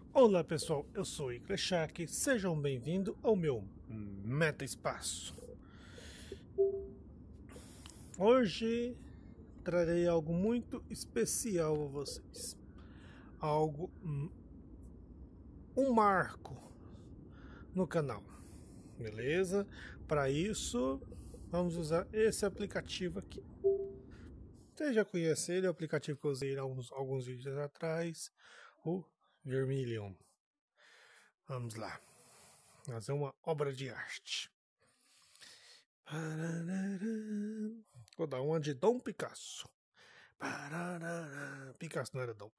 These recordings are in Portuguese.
Olá pessoal, eu sou Igleshak, sejam bem-vindos ao meu Meta Espaço. Hoje trarei algo muito especial a vocês, algo, um marco no canal, beleza? Para isso, vamos usar esse aplicativo aqui. Você já conhece ele, é o aplicativo que eu usei há alguns vídeos atrás, o Vermilion. Vamos lá, fazer uma obra de arte. Vou dar uma de Dom Picasso. Picasso não era Dom.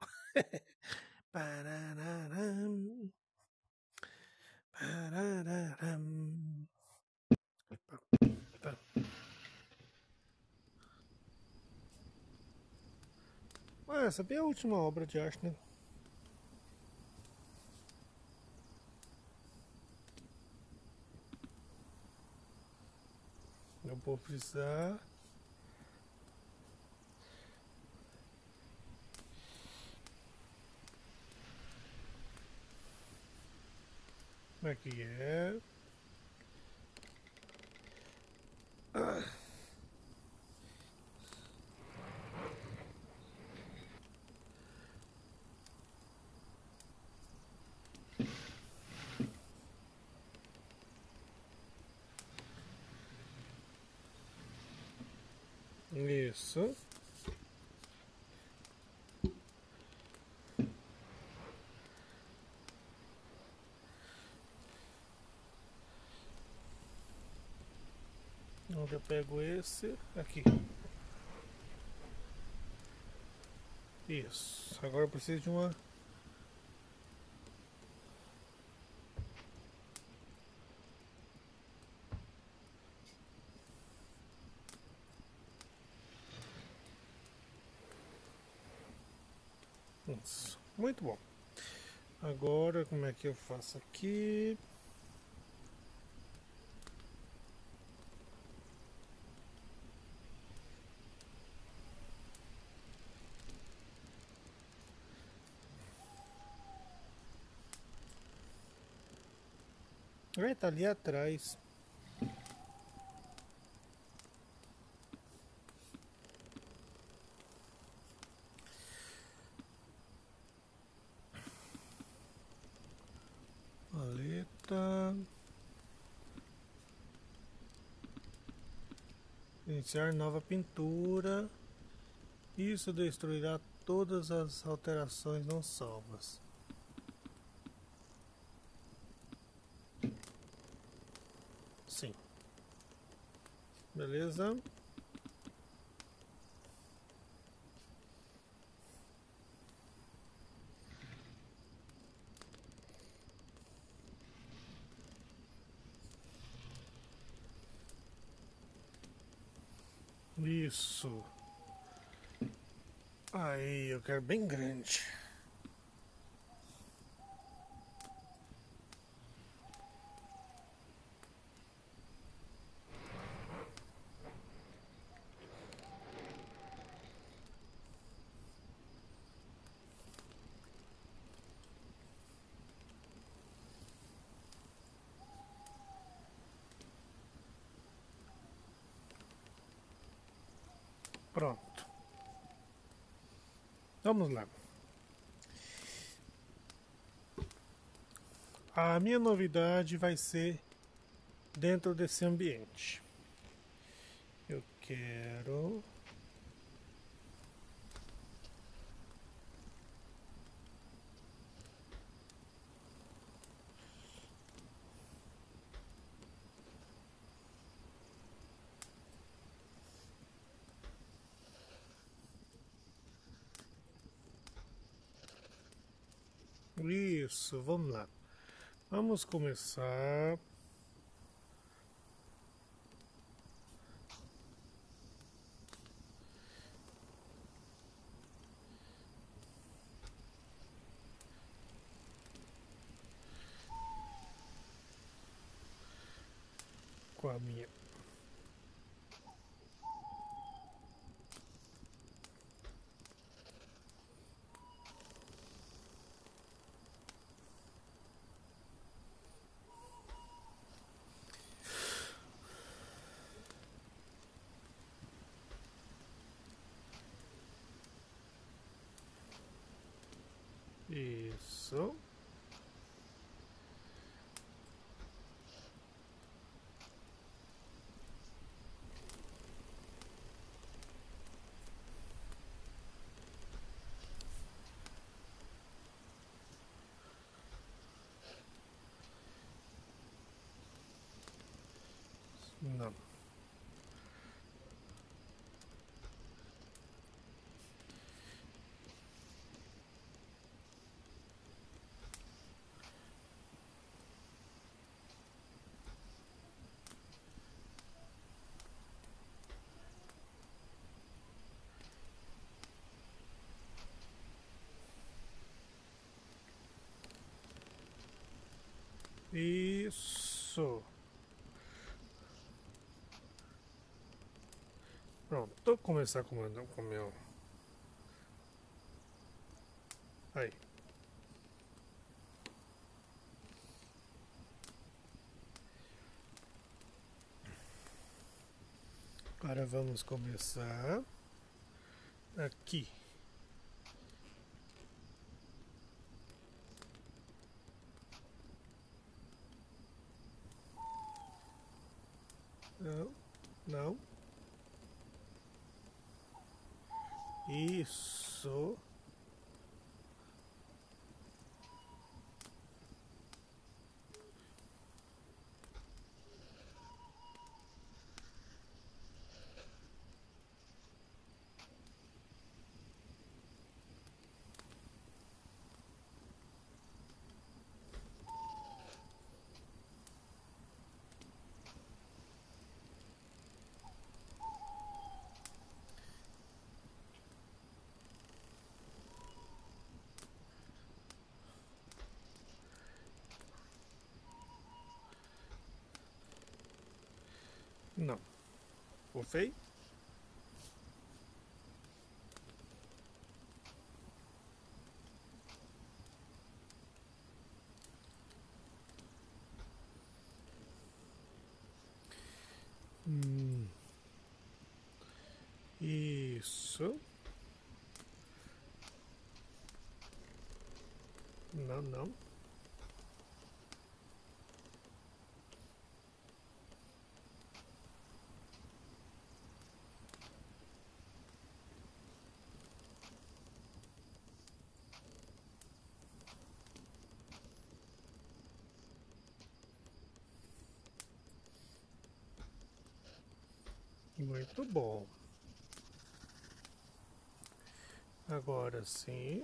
Essa é a última obra de arte, né? Eu vou precisar. Como é que é? Isso. Onde eu pego esse? Aqui. Isso. Agora eu preciso de uma. Isso. Muito bom. Agora como é que eu faço aqui? Tá ali atrás. Paleta. Iniciar nova pintura. Isso destruirá todas as alterações não salvas. Sim. Beleza? Isso. Aí, eu quero bem grande. Pronto. Vamos lá. A minha novidade vai ser dentro desse ambiente. Eu quero... Isso, vamos lá. Vamos começar... com a minha... Isso. Não. Isso. Pronto, vou começar com o meu. Aí. Agora vamos começar aqui. Não, não. Isso. Não. Ficou feio? Isso. Não, não. Muito bom. Agora sim.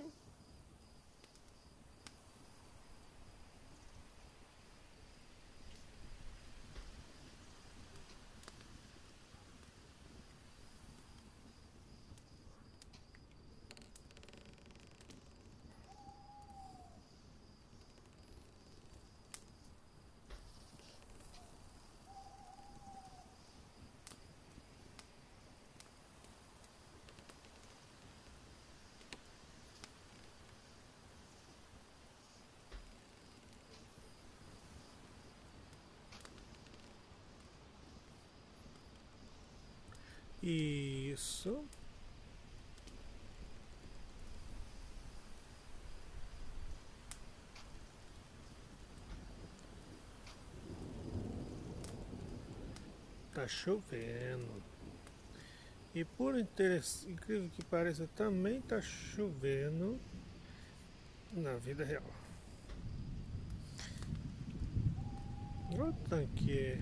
Isso. Tá chovendo. E por incrível que pareça, também tá chovendo na vida real. Olha o tanque.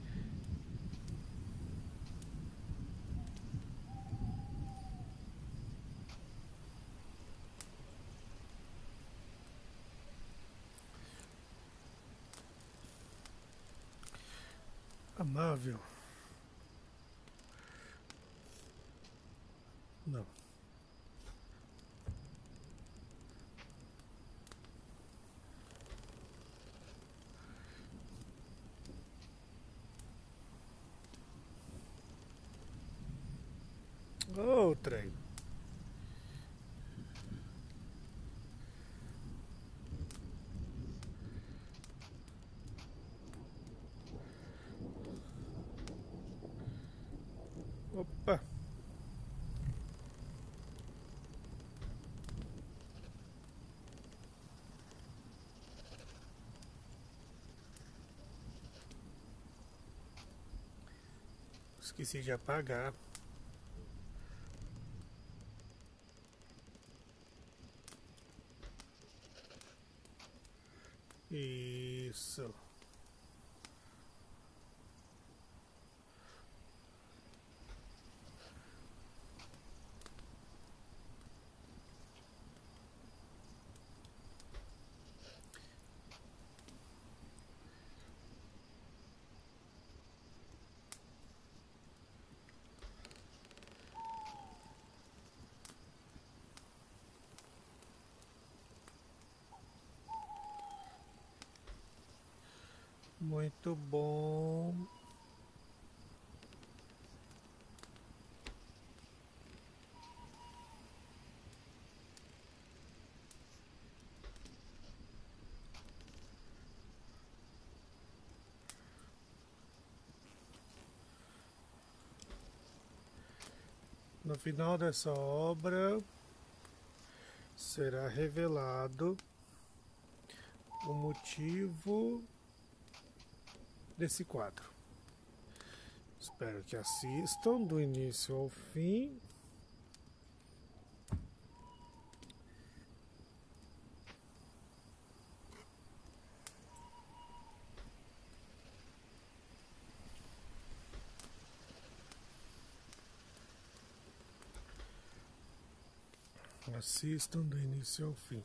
Amável. Não. Outra aí. Opa. Esqueci de apagar. Isso. Muito bom. No final dessa obra será revelado o motivo desse quadro. Espero que assistam do início ao fim. Assistam do início ao fim.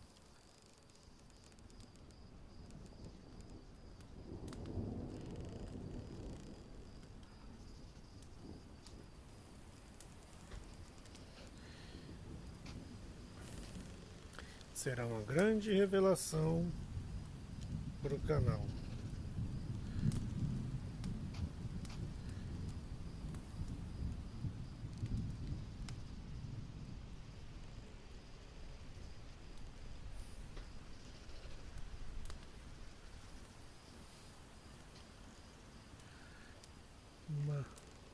Será uma grande revelação para o canal. Uma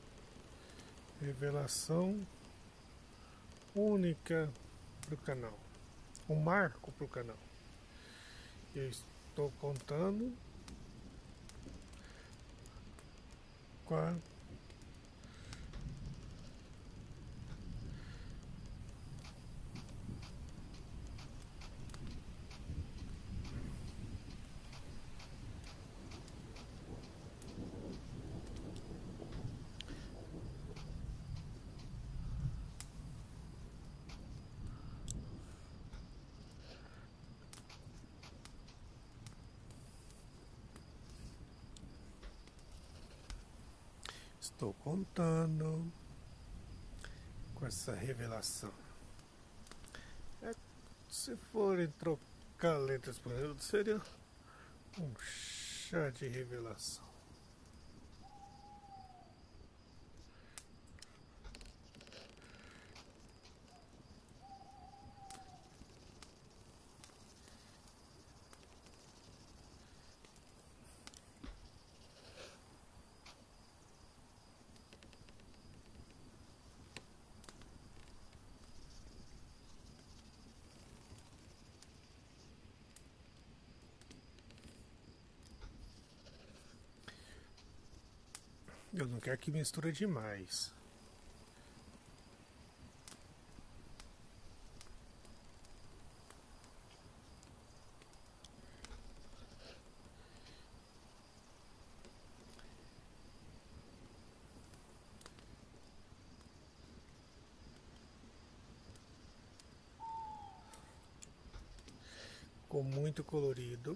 revelação única para o canal. Um marco para o canal. Eu estou contando com a Estou contando com essa revelação. Se forem trocar letras por minuto, seria um chá de revelação. Eu não quero que misture demais. Ficou muito colorido.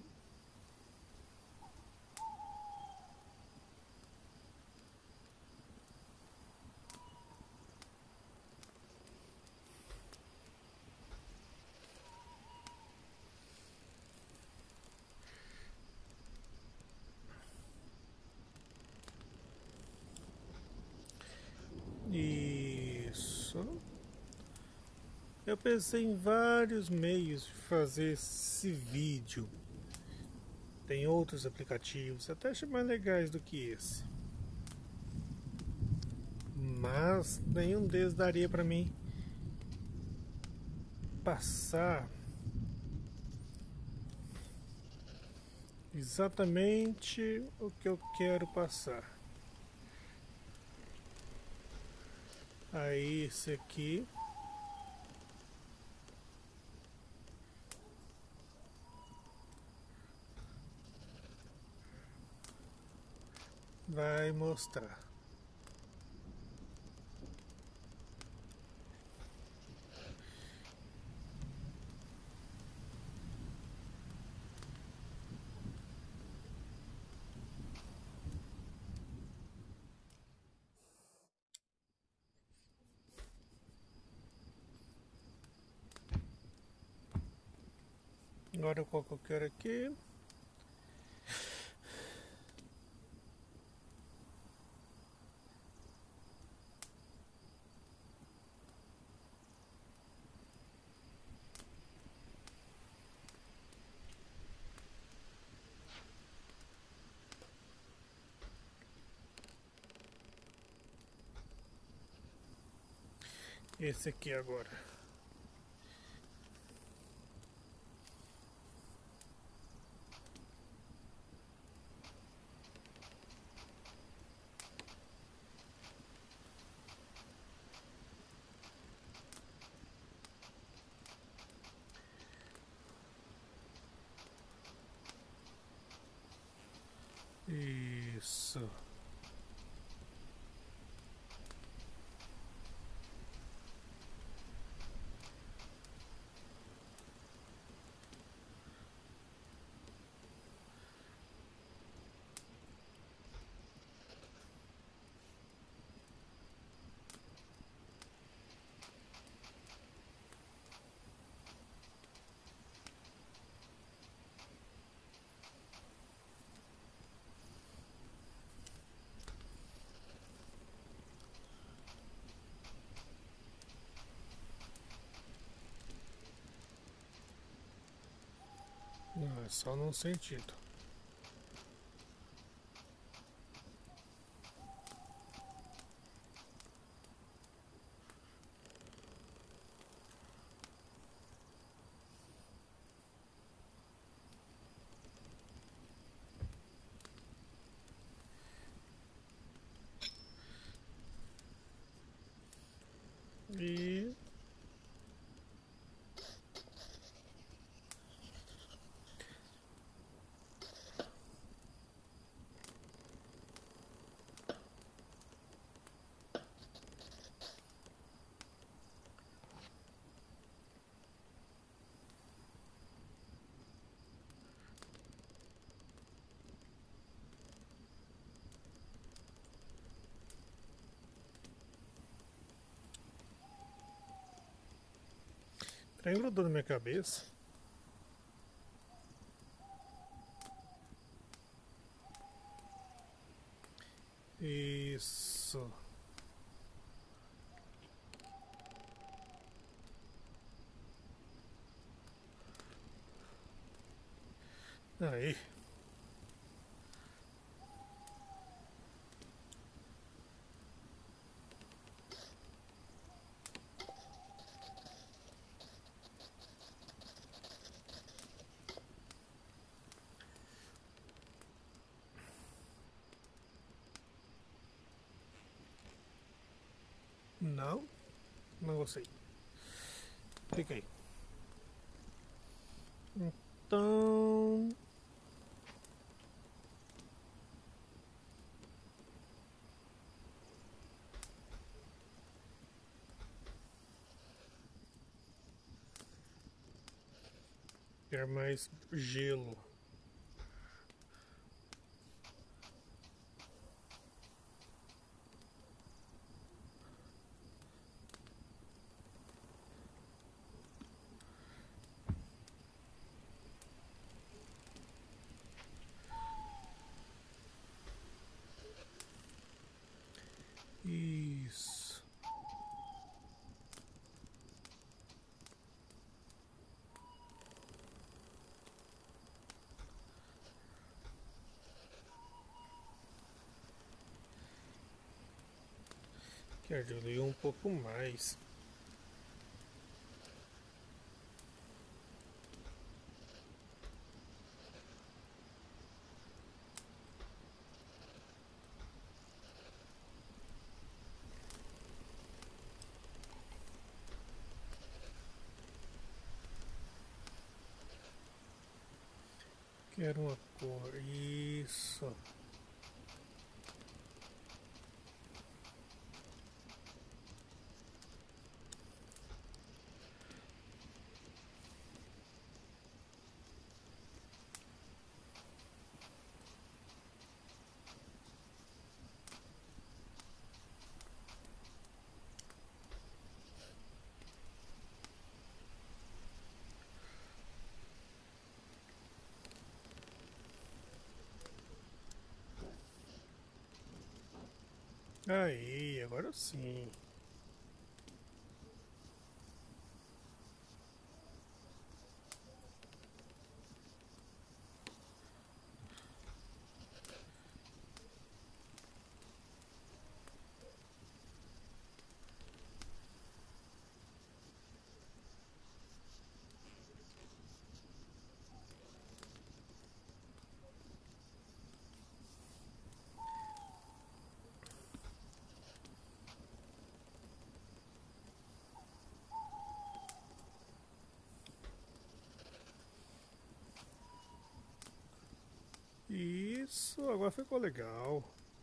Isso. Eu pensei em vários meios de fazer esse vídeo. Tem outros aplicativos, até achei mais legais do que esse. Mas nenhum deles daria para mim passar exatamente o que eu quero passar. Aí esse aqui. Vai mostrar. Agora qual que eu quero aqui? Esse aqui agora. Isso. Não, é só num sentido. E trem grudou na minha cabeça. Isso. Aí. Não. Não gostei. Fica aí. Então. Quer mais gelo. Isso. Quer diluir um pouco mais. Quero uma cor. Isso. Aí, agora sim. Isso, agora ficou legal.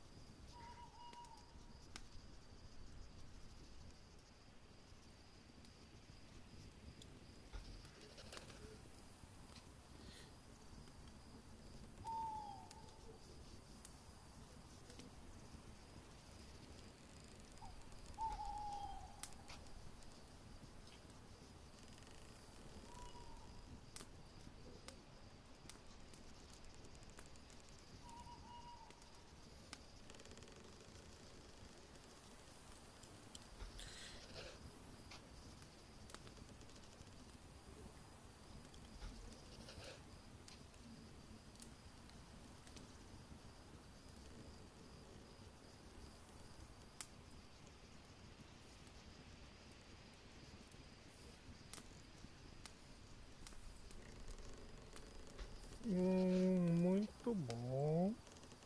Muito bom.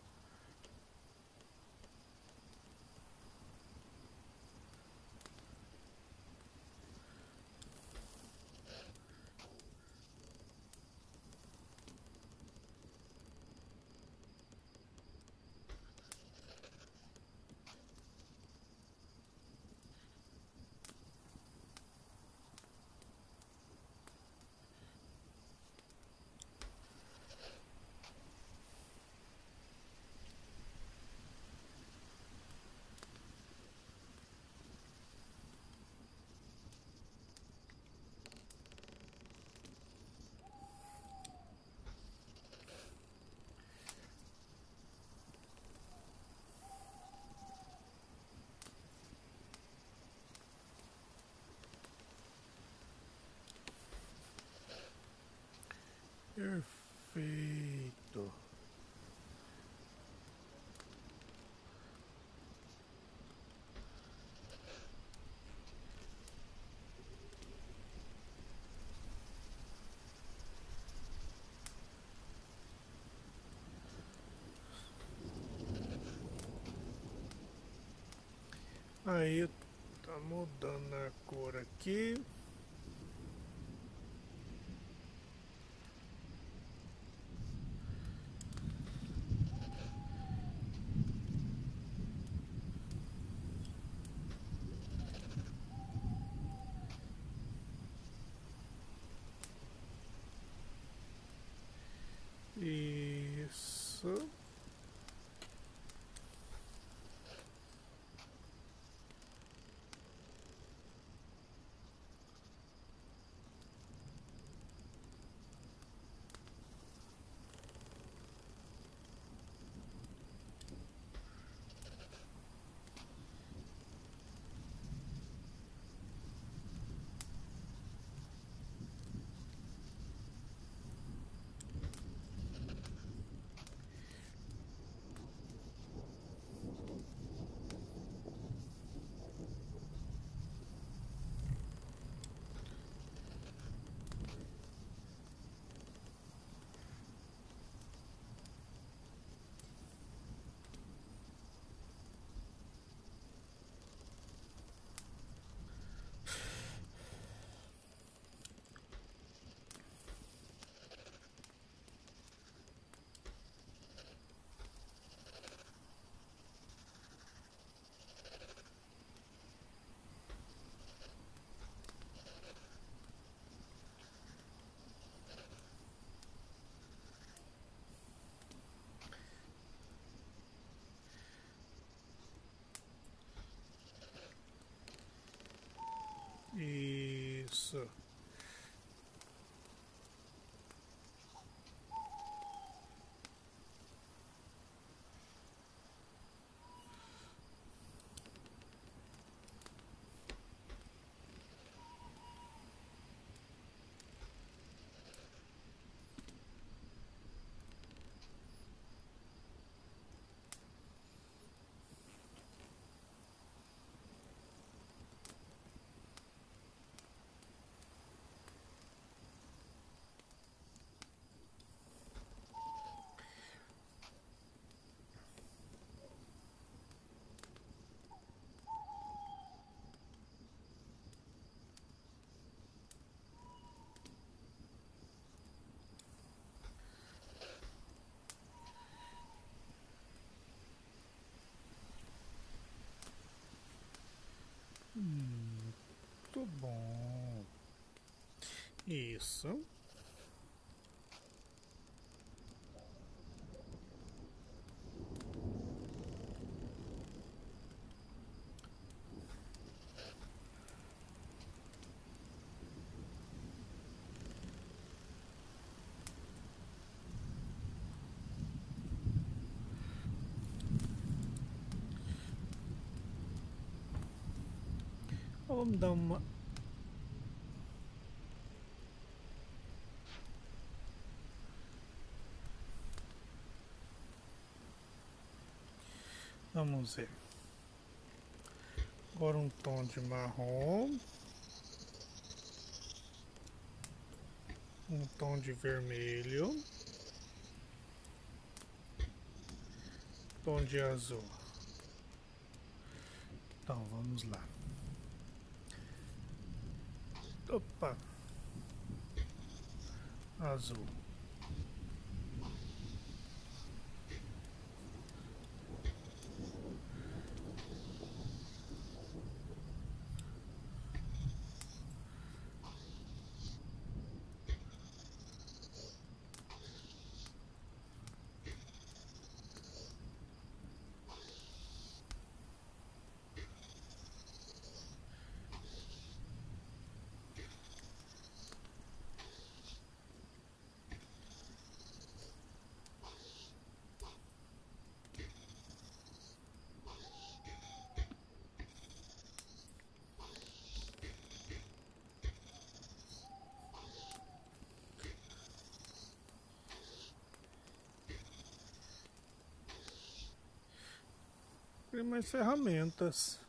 Perfeito. Aí tá mudando a cor aqui. Isso. bom. Isso. Vamos dar uma... Vamos ver. Agora um tom de marrom. Um tom de vermelho. Tom de azul. Então, vamos lá. Opa! Azul. Tem mais ferramentas.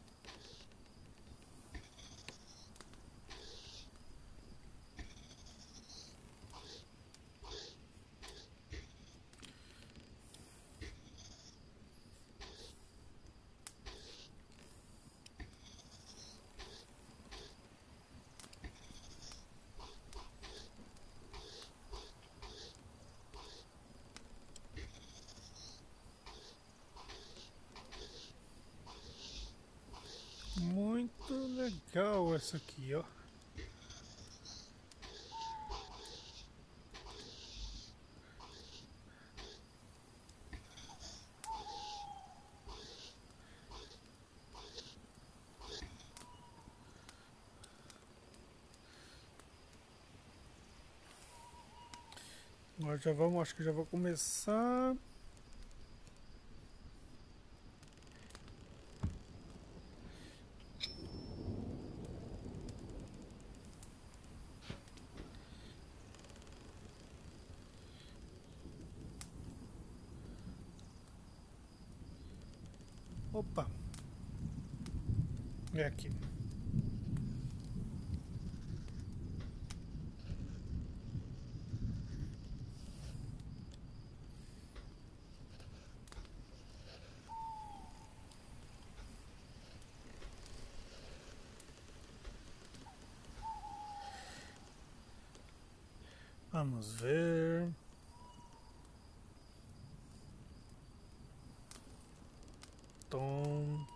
Muito legal essa aqui, ó. Agora já vamos, acho que já vou começar. Opa! É aqui. Vamos ver. Tom.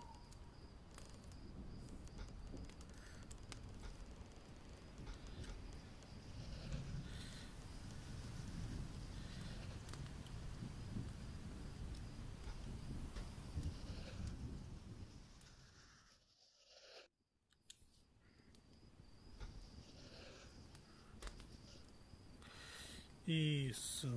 Isso.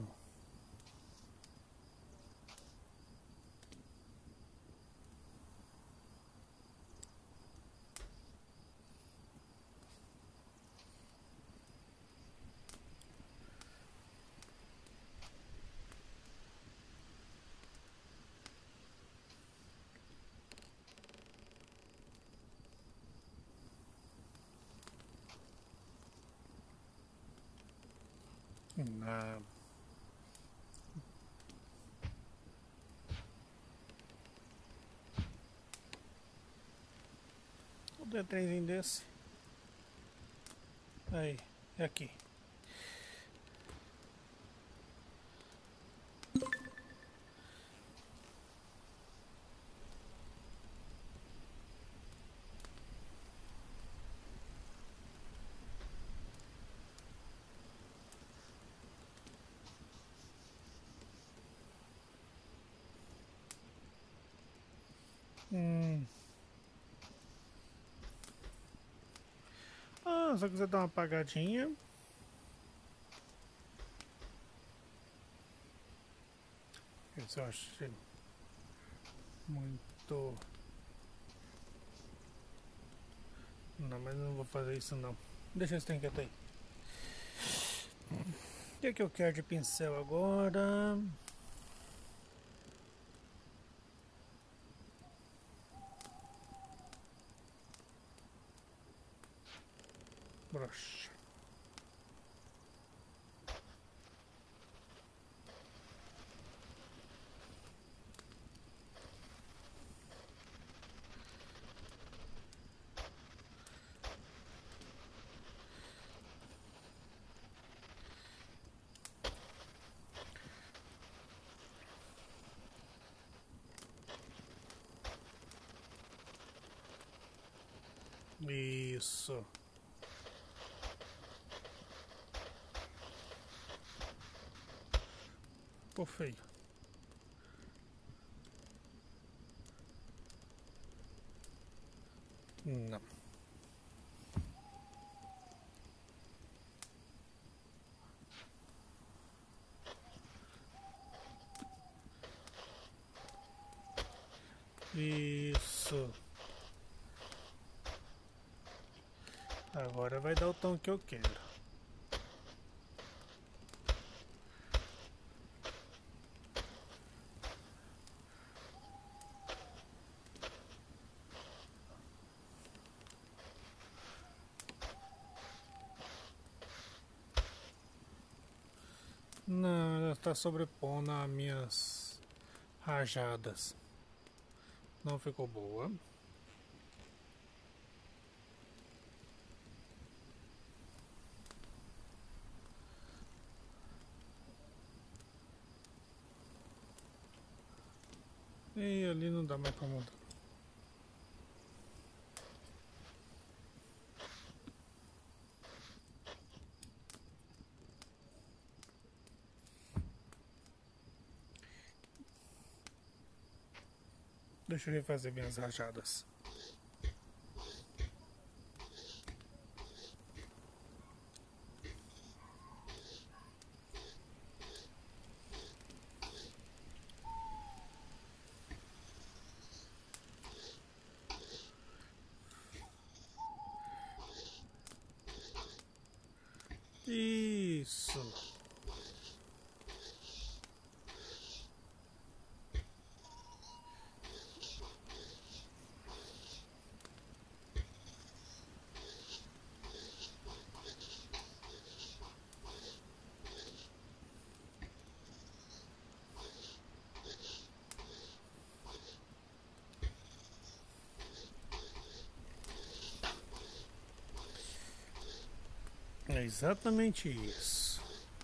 Na... O D3 desse. Aí, é aqui. Ah, só quiser dar uma apagadinha. Isso eu achei muito... Não, mas não vou fazer isso não. Deixa esse tanque aí. O que é que eu quero de pincel agora? Brocha. Isso. Ficou feio. Não. Isso. Agora vai dar o tom que eu quero. Não, ela está sobrepondo as minhas rajadas. Não ficou boa. E ali não dá mais pra mudar. Deixa eu refazer minhas rajadas. Isso. É exatamente isso.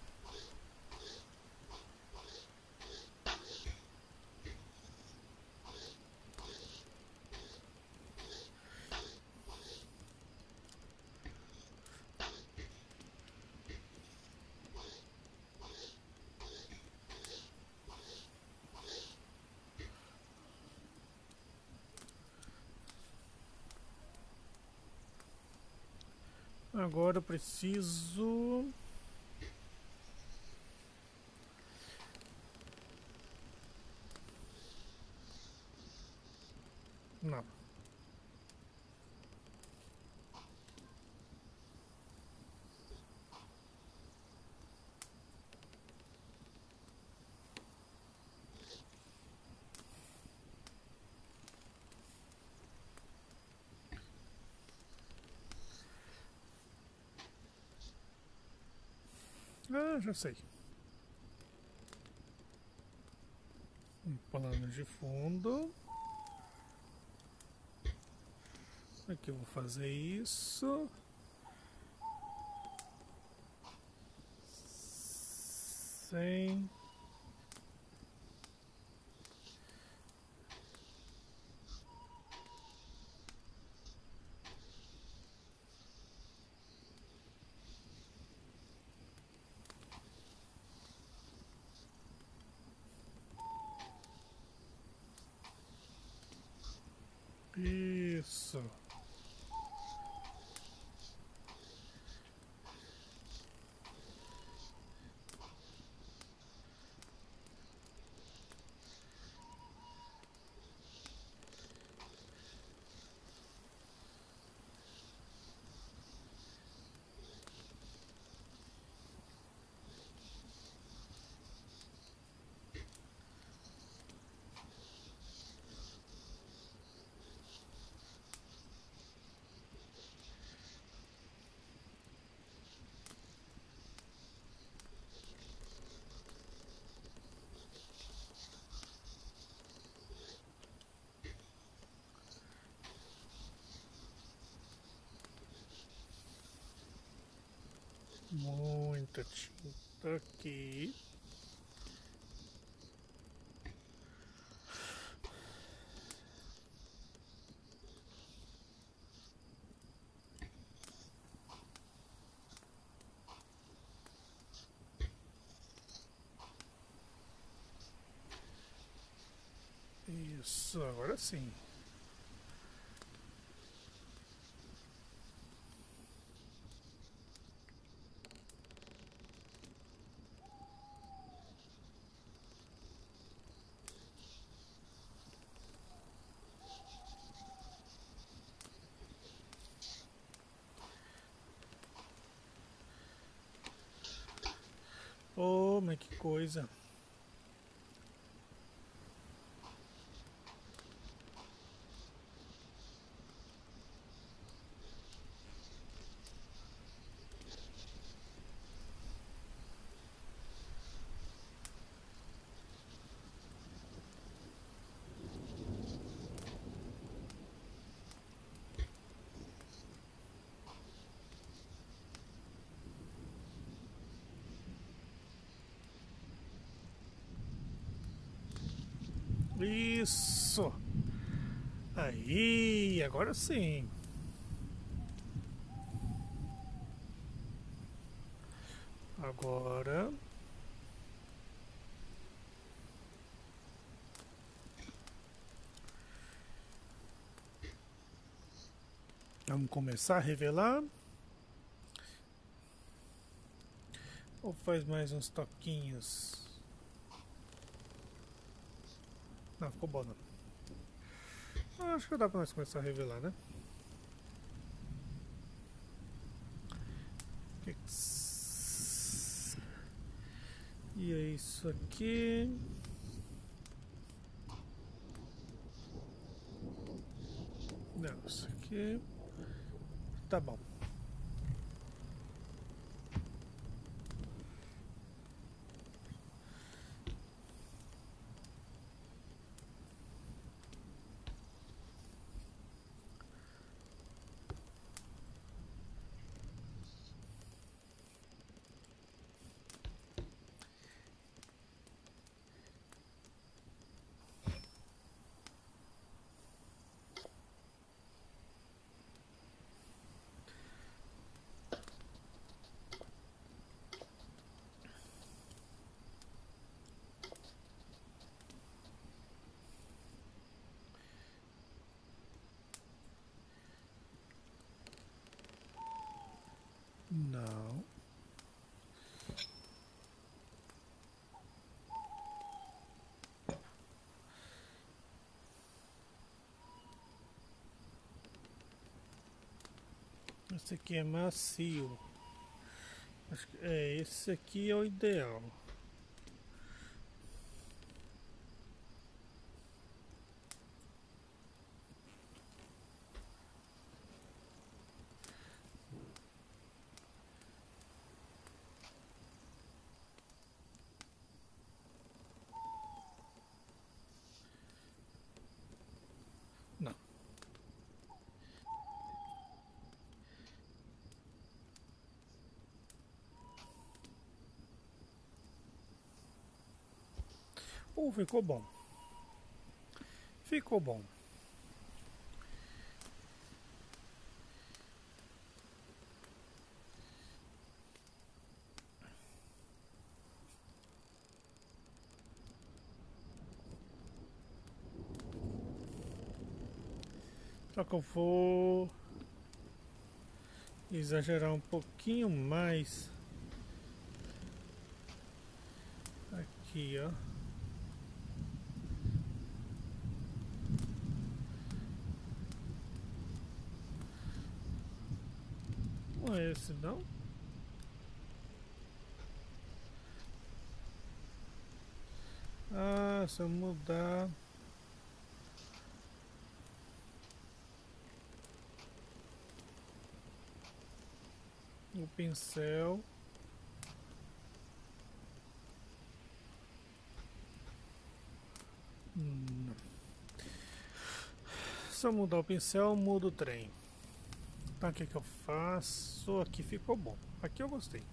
Agora eu preciso... Não. Ah, já sei. Um plano de fundo. Aqui eu vou fazer isso. Sem... Isso. Muita tinta aqui. Isso, agora sim. Oh, mas que coisa. Isso. Aí, agora sim. Agora vamos começar a revelar. Ou faz mais uns toquinhos? Não, ficou bom não. Acho que dá pra nós começar a revelar, né? E é isso aqui. Não, isso aqui. Tá bom. Não. Esse aqui é macio. Acho que esse aqui é o ideal. Não. Ficou bom. Ficou bom. Só que eu vou exagerar um pouquinho mais aqui, ó. Não é esse não? Ah, se eu mudar o pincel, não. Se eu mudar o pincel, eu mudo o trem. Então o que que eu faço? Aqui ficou bom. Aqui eu gostei.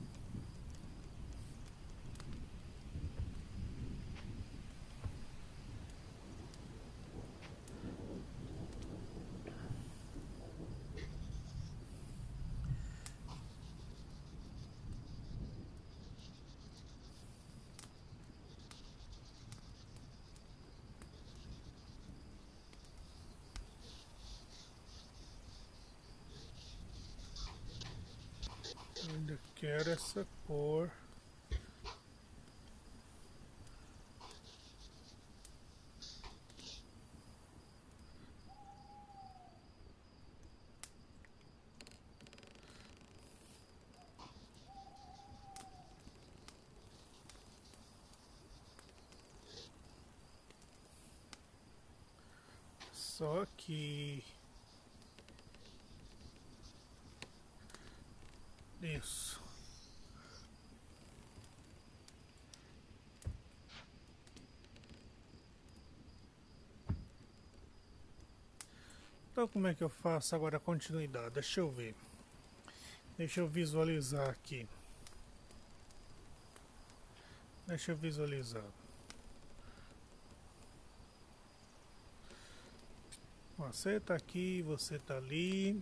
Eu ainda quero essa cor. Só que isso. Então como é que eu faço agora a continuidade? Deixa eu ver. Deixa eu visualizar aqui. Deixa eu visualizar. Você tá aqui, você tá ali.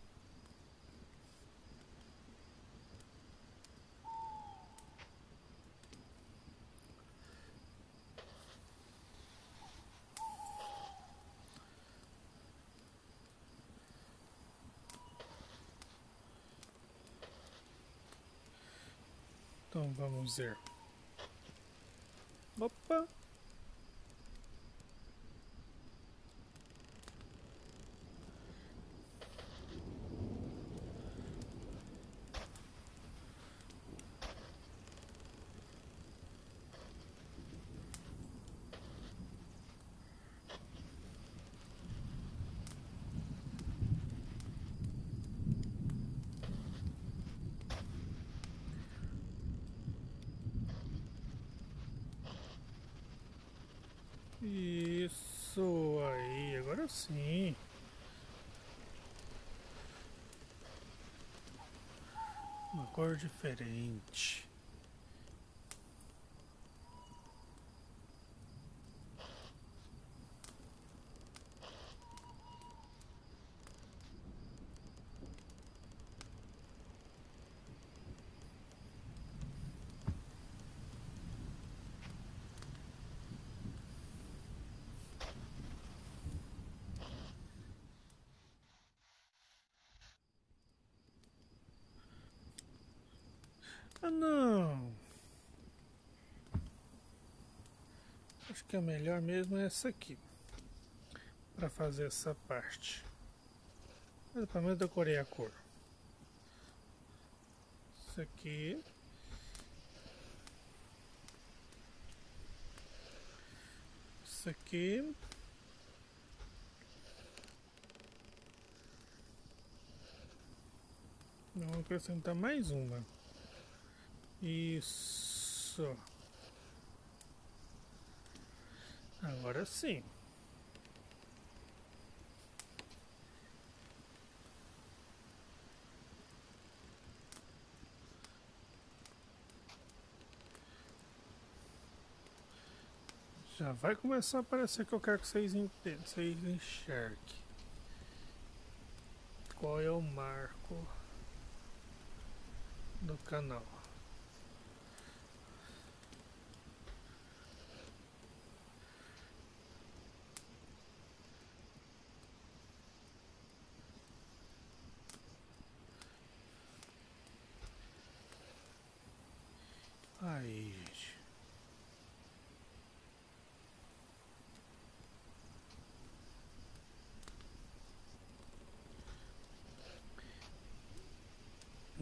Então vamos ver. Opa! Isso aí, agora sim. Uma cor diferente. Ah, não. Acho que a melhor mesmo é essa aqui. Para fazer essa parte. Mas pelo menos decorei a cor. Isso aqui. Isso aqui. Vamos acrescentar mais uma. Isso. Agora sim. Já vai começar a aparecer que eu quero que vocês entendam, vocês enxerguem. Qual é o marco do canal?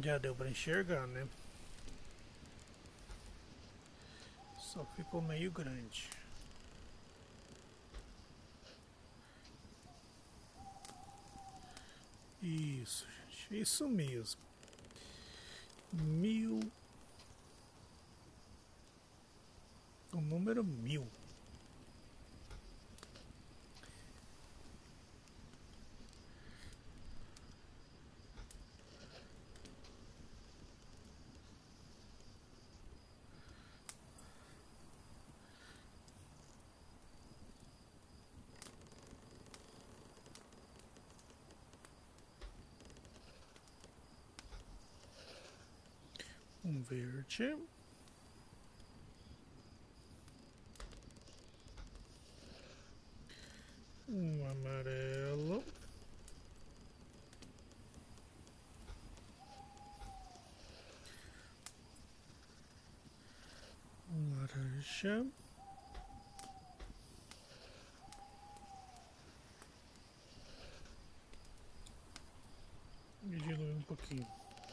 Já deu para enxergar, né? Só ficou meio grande. Isso, gente, isso mesmo. 1000. O número 1000. Um verde. Um amarelo. Um laranja. E diluir um pouquinho.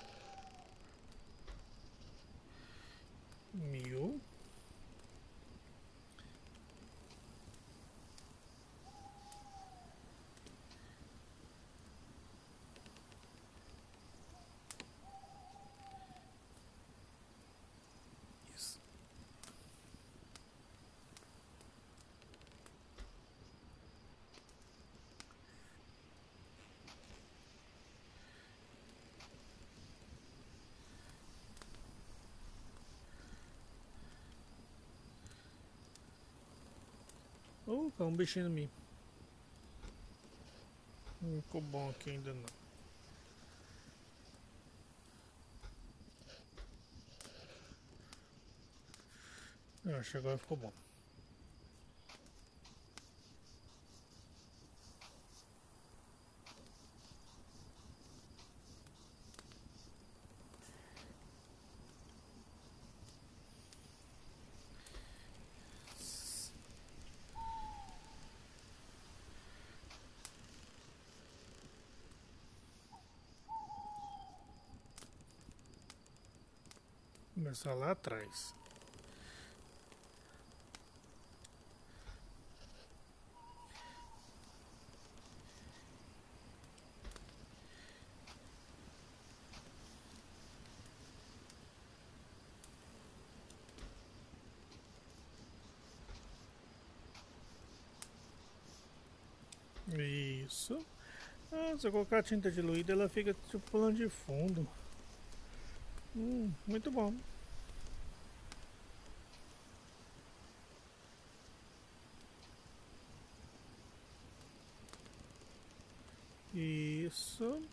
1000. Isso. Tá um bichinho em mim. Não ficou bom aqui ainda não. Eu acho que agora ficou bom. Começar lá atrás. Isso. Se eu colocar a tinta diluída, ela fica tipo plano de fundo. Muito bom. Isso.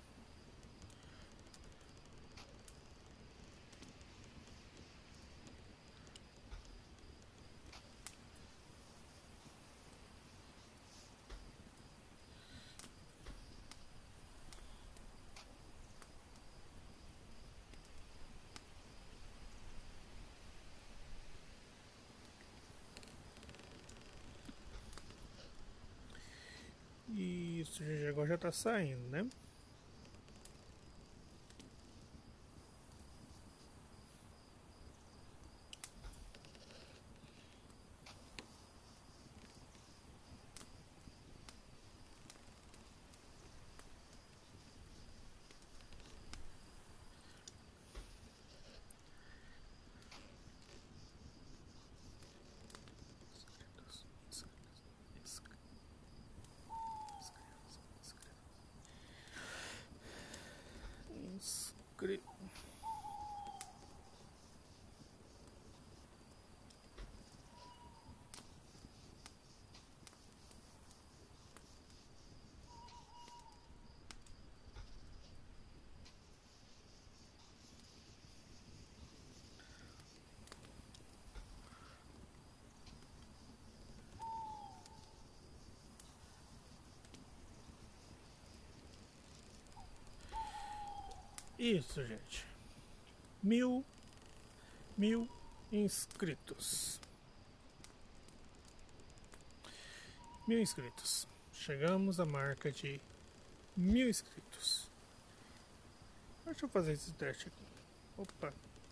Isso, gente, agora já tá saindo, né? Inscrito. Isso, gente. 1000 inscritos. 1000 inscritos. Chegamos à marca de 1000 inscritos. Deixa eu fazer esse teste aqui. Opa.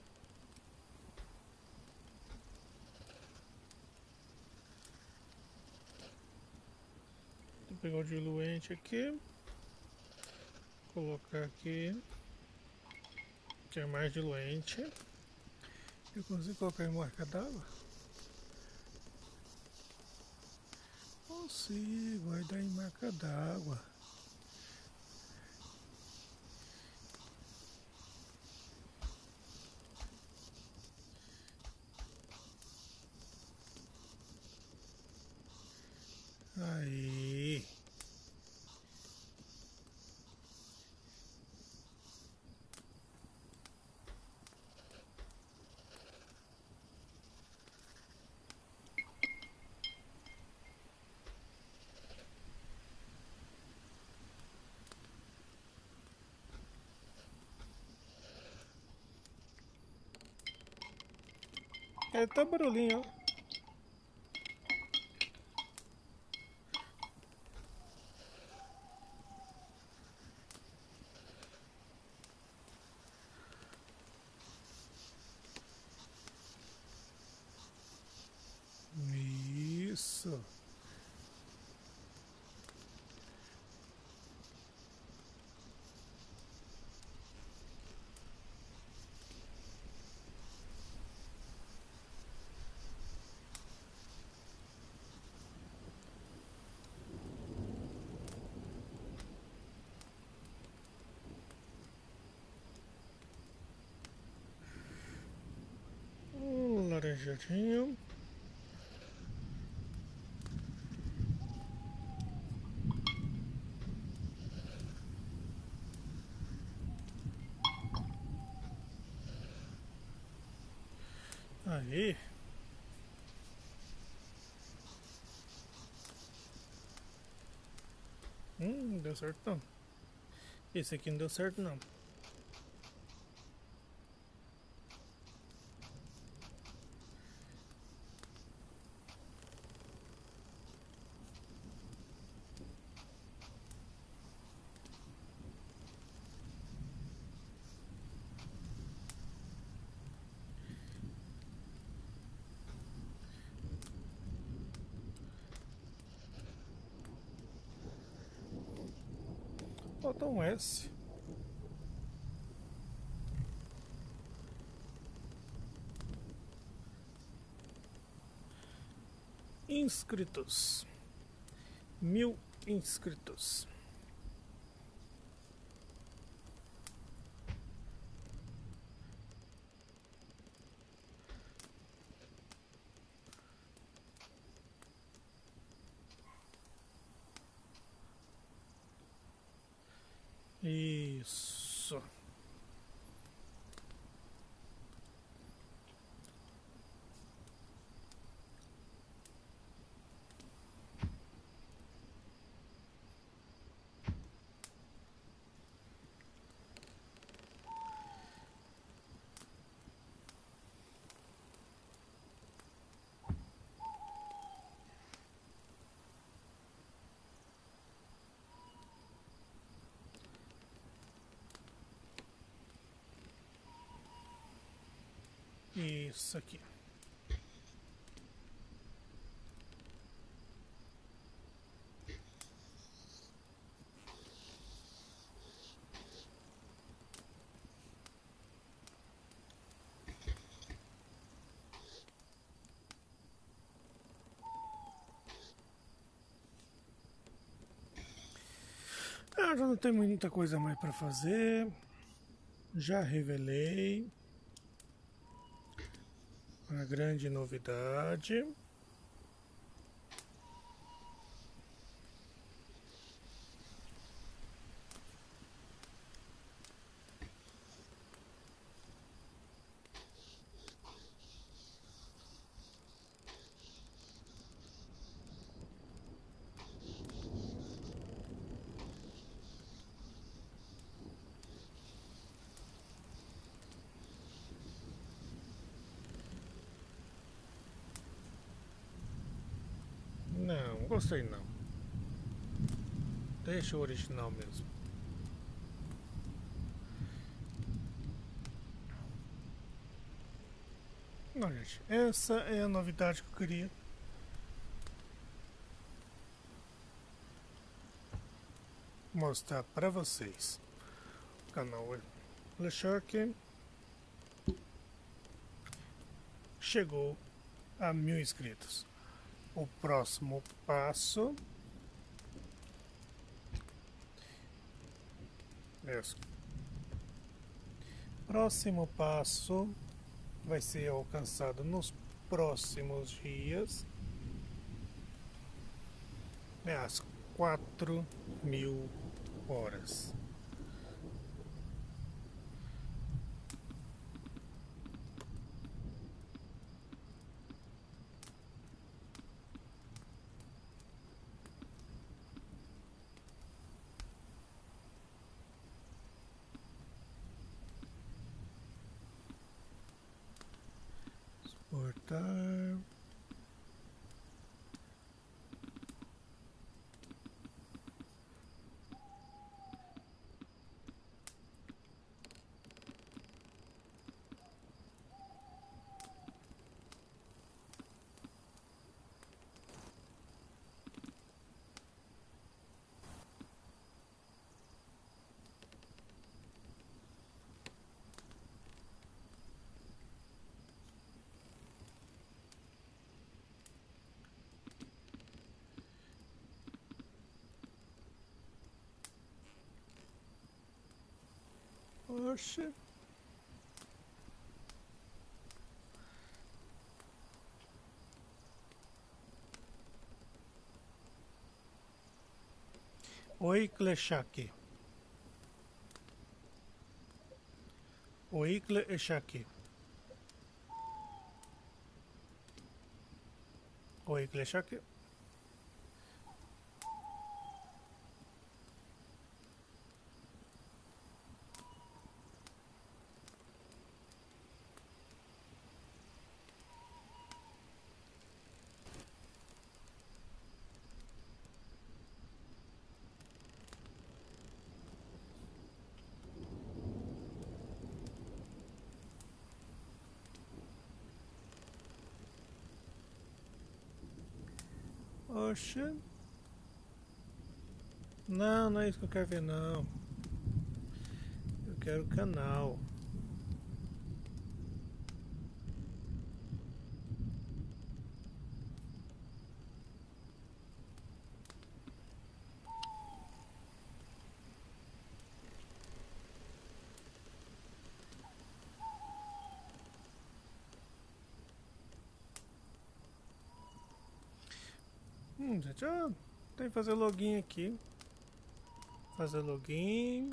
Vou pegar o diluente aqui. Colocar aqui. Que é mais diluente. Eu consigo colocar em marca d'água? Consigo, vai dar em marca d'água. Aí. É, tá barulhinho, ó. Isso. Laranjadinho. Aí. Não deu certo não. Esse aqui não deu certo não. Falta um S. Inscritos. 1000 inscritos. Isso. Isso aqui. Já não tem muita coisa mais para fazer. Já revelei a grande novidade. Não, gostei não. Deixa o original mesmo. Não, gente, essa é a novidade que eu queria mostrar para vocês. O canal LeShark chegou a 1000 inscritos. O próximo passo vai ser alcançado nos próximos dias, às 4000 horas. Exportar. Oxe. Oi, Kleshak. Oi, Kleshak. Oi, Kleshak. Oxe. Não, não é isso que eu quero ver, não. Eu quero o canal. Gente, tem que fazer login aqui. Fazer login.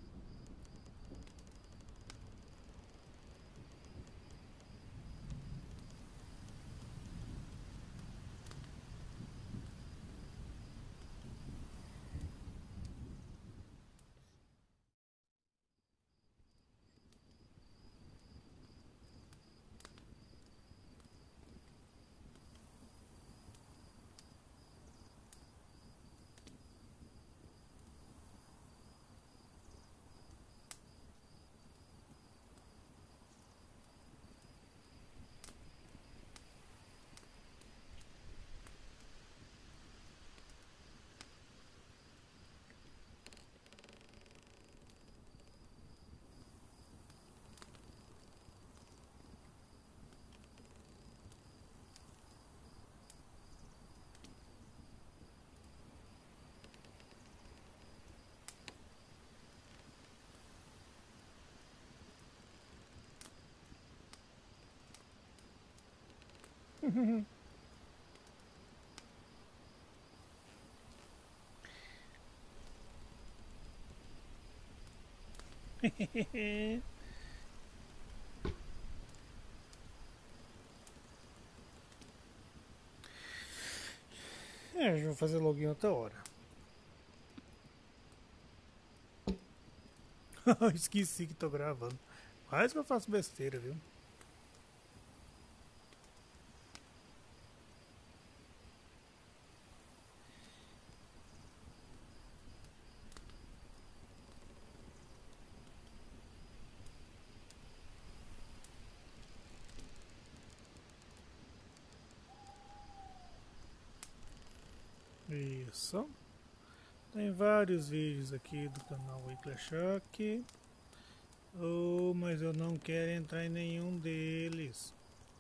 Eu vou fazer login outra hora. Esqueci que tô gravando. Quase que eu faço besteira, viu? Isso. Tem vários vídeos aqui do canal Weekly Shock. Oh, mas eu não quero entrar em nenhum deles.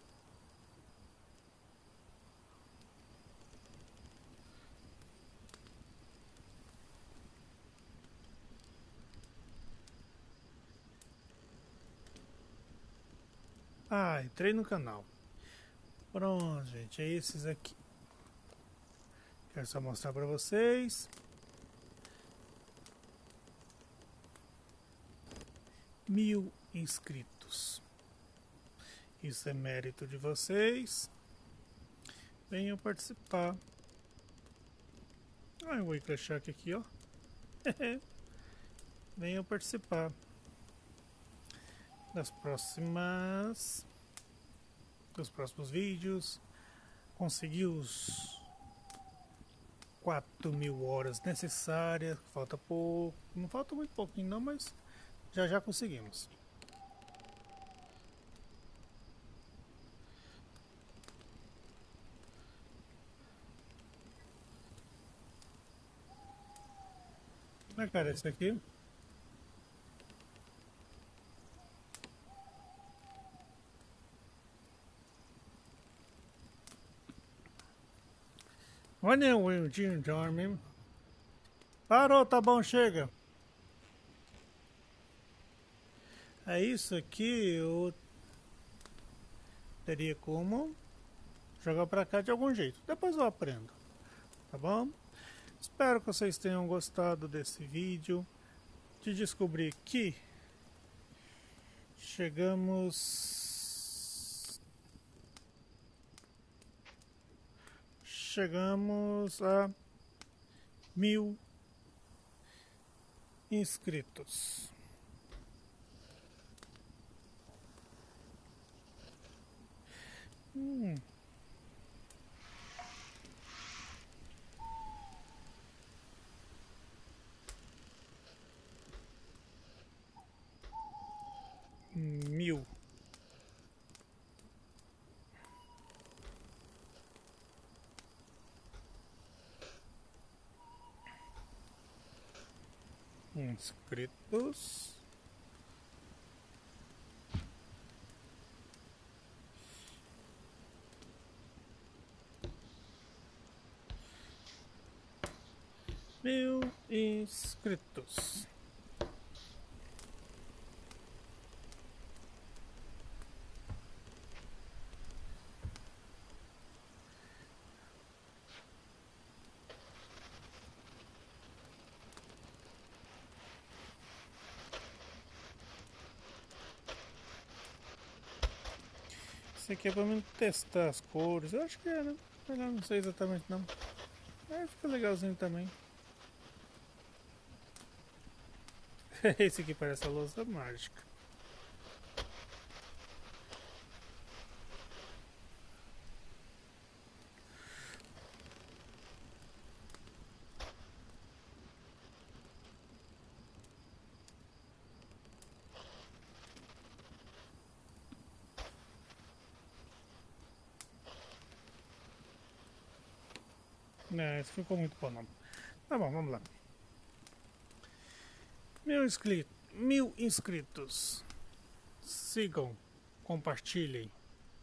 Ah, entrei no canal. Pronto, gente, é esses aqui. Quero só mostrar para vocês. 1000 inscritos. Isso é mérito de vocês. Venham participar. Ah, eu vou encaixar aqui, ó. Venham participar dos próximos vídeos. Conseguir os 4.000 horas necessárias. Falta pouco. Não falta muito pouquinho não, mas já conseguimos. Como é que era esse aqui? Olha o Jim Dorme. Parou, tá bom, chega. É isso aqui, eu teria como jogar pra cá de algum jeito. Depois eu aprendo, tá bom? Espero que vocês tenham gostado desse vídeo. De descobrir que chegamos a 1000 inscritos. Hum. Mil. Inscritos. Mil inscritos. Isso aqui é pra mim testar as cores. Eu acho que é, né? Eu não sei exatamente não. Fica legalzinho também. Esse aqui parece a louça mágica. Não, esse ficou muito bom não. Tá bom, vamos lá. 1000 inscritos. Sigam, compartilhem.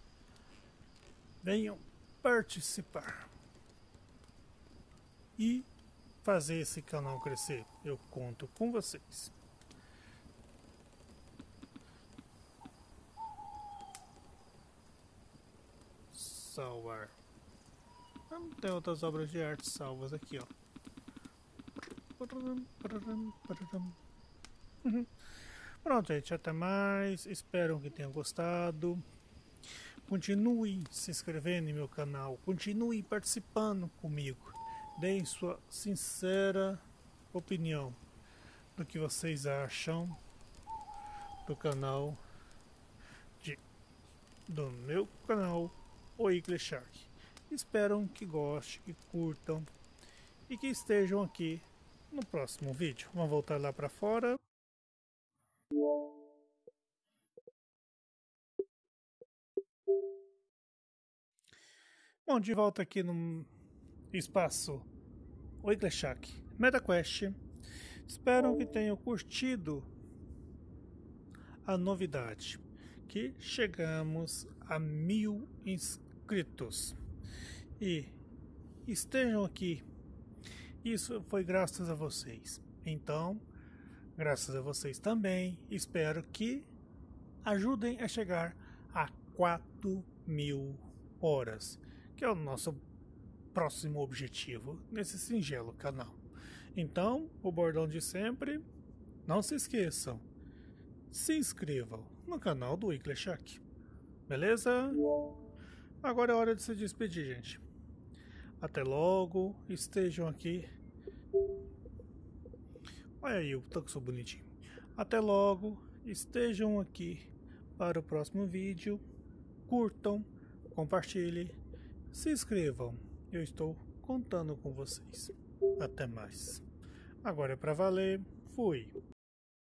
Venham participar. E fazer esse canal crescer. Eu conto com vocês. Salvar. Não tem outras obras de arte salvas aqui, ó. Pronto, gente, até mais. Espero que tenham gostado. Continue se inscrevendo em meu canal. Continue participando comigo. Deem sua sincera opinião do que vocês acham do canal do meu canal, o Weekly Shark. Espero que gostem, que curtam e que estejam aqui no próximo vídeo. Vamos voltar lá para fora. Bom, de volta aqui no espaço o Igleshak MetaQuest. Espero que tenham curtido a novidade, que chegamos a 1000 inscritos e estejam aqui. Isso foi graças a vocês. Então, graças a vocês também, espero que ajudem a chegar a 4000 horas, que é o nosso próximo objetivo nesse singelo canal. Então, o bordão de sempre, não se esqueçam, se inscrevam no canal do Igleshak, beleza? Agora é hora de se despedir, gente. Até logo, estejam aqui. Olha aí o tanto sou bonitinho. Até logo, estejam aqui para o próximo vídeo. Curtam, compartilhem, se inscrevam. Eu estou contando com vocês. Até mais. Agora é para valer. Fui.